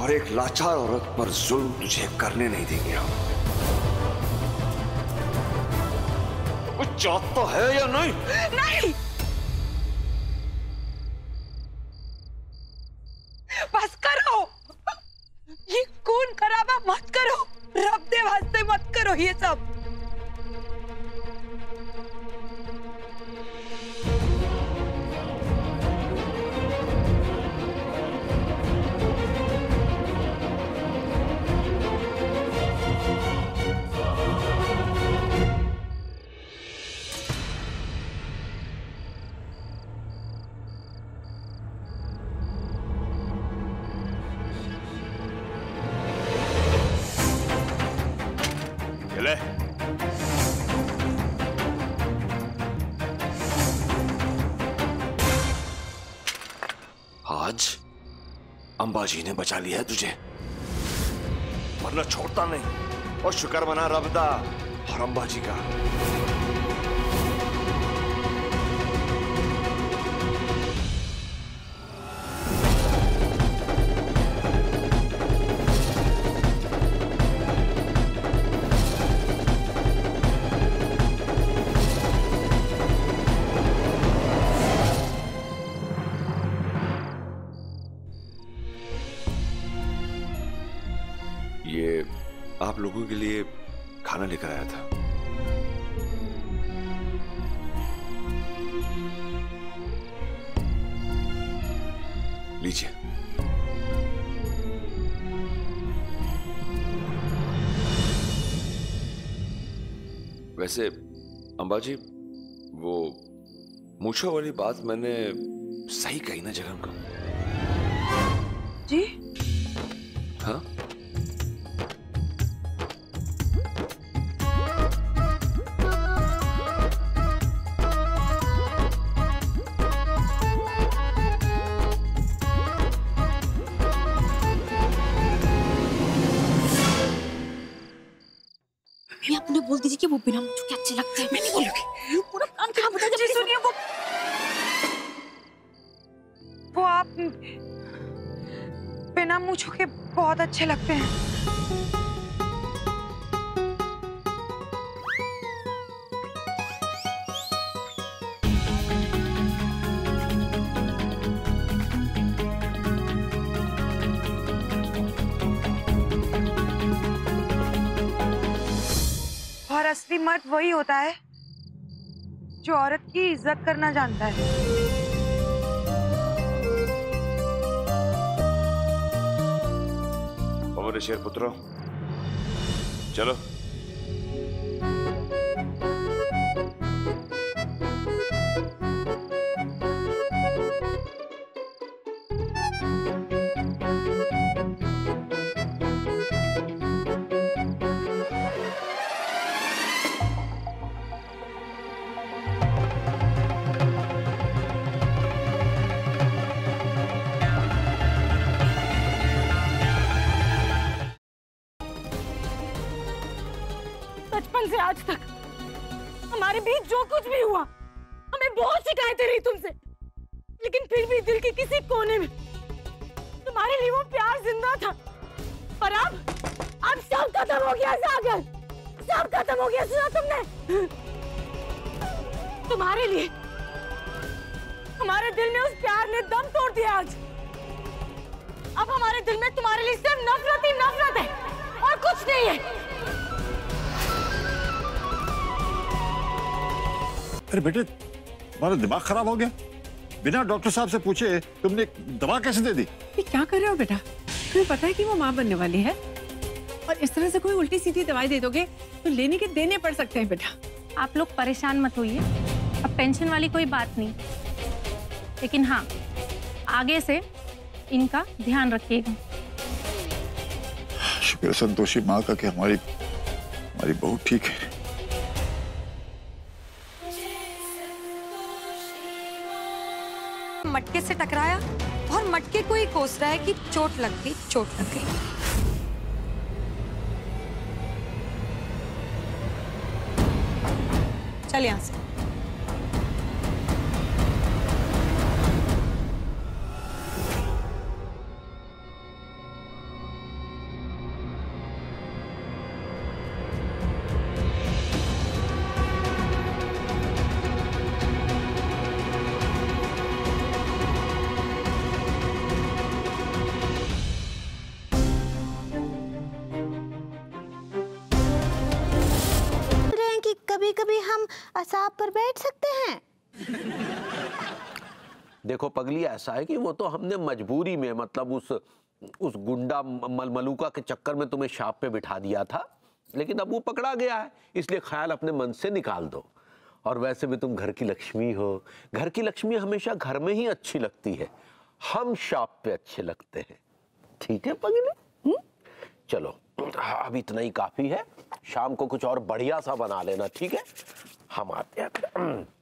और एक लाचार औरत पर जुल्म तुझे करने नहीं देंगे हम। कुछ चाहता है या नहीं? नहीं, बस करो, ये खून खराबा मत करो, रब दे वास्ते मत करो ये सब। आज अंबाजी ने बचा लिया है तुझे, वरना छोड़ता नहीं। और शुक्र मना रब दा और अंबाजी का। ये आप लोगों के लिए खाना लेकर आया था। लीजिए। वैसे अंबाजी, वो मूछों वाली बात मैंने सही कही ना जगन को? जी हाँ, आपने बोल दीजिए कि वो बिना मुझे क्या अच्छे लगते हैं। मैं नहीं बोलूंगी, पूरा काम खराब होता है। सुनिए, वो आप बिना मूंछों के बहुत अच्छे लगते हैं। और असली मर्द वही होता है जो औरत की इज्जत करना जानता है। और शेर पुत्रो, चलो। बचपन से आज तक हमारे बीच जो कुछ भी हुआ, हमें बहुत शिकायतें रही तुमसे, लेकिन फिर भी दिल के किसी कोने में तुम्हारे लिए वो प्यार जिंदा था। और अब सब खत्म हो गया सागर, सब खत्म हो गया। सुना तुमने? तुम्हारे लिए हमारे दिल में उस प्यार ने दम तोड़ दिया आज। अब हमारे दिल में तुम्हारे लिए सिर्फ नफरत ही नफरत है और कुछ नहीं है। अरे बेटे, तुम्हारा दिमाग खराब हो गया? बिना डॉक्टर साहब से पूछे तुमने दवा कैसे दे दी? ये क्या कर रहे हो बेटा? तुम्हें पता है कि वो माँ बनने वाली है, और इस तरह से कोई उल्टी सीधी दवाई दे दोगे तो लेने के देने पड़ सकते हैं बेटा। आप लोग परेशान मत होइए, अब टेंशन वाली कोई बात नहीं, लेकिन हाँ, आगे से इनका ध्यान रखिएगा। शुक्र संतोषी माँ का कि हमारी बहू ठीक है। मटके से टकराया और मटके को ही कोस रहा है कि चोट लग गई, चोट लग गई। चल यहां से। कभी कभी हम असाब पर बैठ सकते हैं? देखो पगली, ऐसा है कि वो तो हमने मजबूरी में, मतलब उस गुंडा मलमलूका के चक्कर में तुम्हें शाप पे बिठा दिया था, लेकिन अब वो पकड़ा गया है, इसलिए ख्याल अपने मन से निकाल दो। और वैसे भी तुम घर की लक्ष्मी हो, घर की लक्ष्मी हमेशा घर में ही अच्छी लगती है, हम शाप पे अच्छे लगते हैं। ठीक है पगली? चलो अब इतना ही काफी है, शाम को कुछ और बढ़िया सा बना लेना, ठीक है? हम आते हैं।